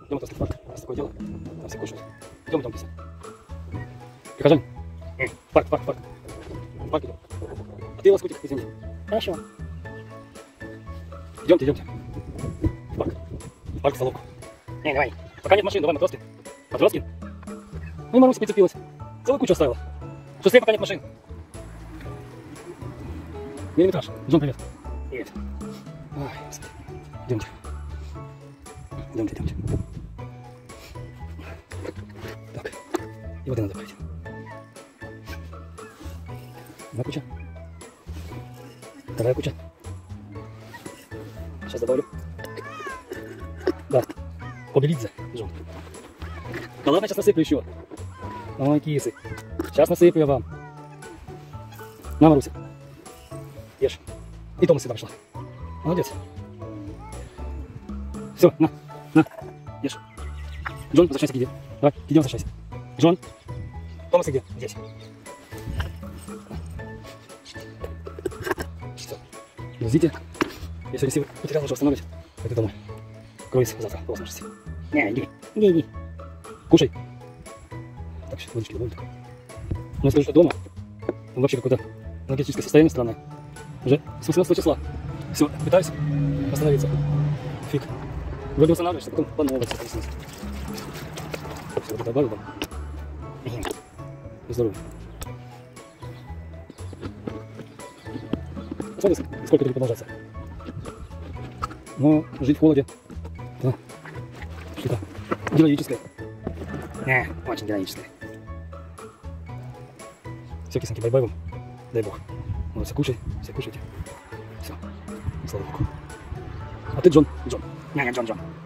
Идем в парк. У нас такое дело. Там все кушают. Идем, киса. Прихожане. Парк. В парк идем. А ты, лоскутик, извини. Хорошо. Идемте. В парк. В парк в залог. Не, давай. Пока нет машин, давай матроски. Матроски? Ну и Маруся прицепилась. Целую кучу оставила. Шустрее, пока нет машин. Миллиметраж. Джон, привет. Привет. Ой, господи. Идемте. Так. И воды надо добавить. Одна куча. Вторая куча. Сейчас добавлю. Да. Кобелидзе, Джон. Да ладно, сейчас насыплю еще. Ой, кисы. Сейчас насыплю я вам. На, Маруся. Ешь. И Тома сюда пришла. Молодец. Все, на. Ешь. Джон, возвращайся к еде. Давай, к еде возвращайся. Джон. Томас где? Здесь. Все. Ждите. Я сегодня силы потерял, уже восстановлюсь. Пойду домой. Круиз завтра по возможности. Не, иди. Кушай. Так, сейчас водички добавим. Но я скажу, что дома он вообще какое-то энергетическое состояние странное. Уже с 18 числа. Все, пытаюсь остановиться. Фиг. Вроде восстанавливаешься, потом по новой все прояснится. Все, вот добавил там. Здорово. Посмотри, сколько это будет продолжаться. Но жить в холоде. Да. Что-то героическое. Не, очень героическое. Все, кисоньки, бай-бай вам. Дай бог. Ну, все кушайте. Все. Слава богу. А ты Джон. Не, Джон.